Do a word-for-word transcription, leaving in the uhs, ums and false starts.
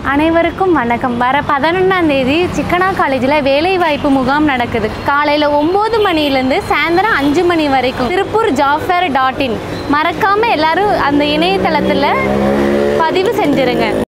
அனைவருக்கும் வணக்கம். வர பதினொன்றாம் தேதி சிக்கனா காலேஜில் வேலைவாய்ப்பு முகாம் நடக்குது. காலையில் ஒம்பது மணிலேருந்து சாயந்தரம் அஞ்சு மணி வரைக்கும் Tiruppur job fair dot in மறக்காமல் எல்லோரும் அந்த இணையதளத்தில் பதிவு செஞ்சுருங்க.